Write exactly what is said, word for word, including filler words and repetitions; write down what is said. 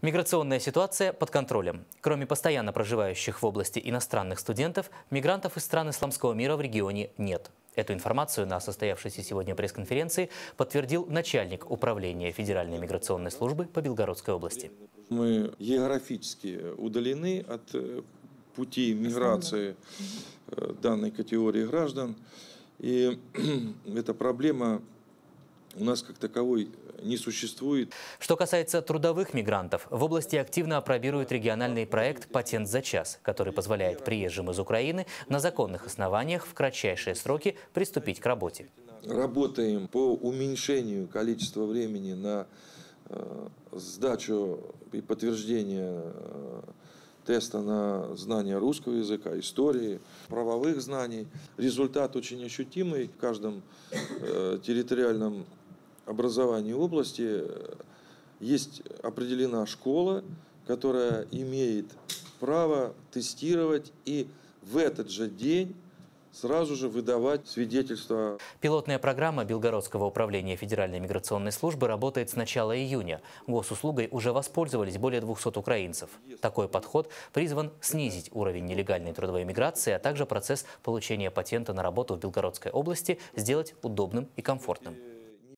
Миграционная ситуация под контролем. Кроме постоянно проживающих в области иностранных студентов, мигрантов из стран исламского мира в регионе нет. Эту информацию на состоявшейся сегодня пресс-конференции подтвердил начальник управления Федеральной миграционной службы по Белгородской области. Мы географически удалены от пути миграции данной категории граждан. И эта проблема у нас как таковой не существует. Что касается трудовых мигрантов, в области активно опробирует региональный проект «Патент за час», который позволяет приезжим из Украины на законных основаниях в кратчайшие сроки приступить к работе. Работаем по уменьшению количества времени на сдачу и подтверждение теста на знание русского языка, истории, правовых знаний. Результат очень ощутимый. В каждом территориальном образовании области есть определена школа, которая имеет право тестировать и в этот же день сразу же выдавать свидетельства. Пилотная программа Белгородского управления Федеральной миграционной службы работает с начала июня. Госуслугой уже воспользовались более двухсот украинцев. Такой подход призван снизить уровень нелегальной трудовой миграции, а также процесс получения патента на работу в Белгородской области сделать удобным и комфортным.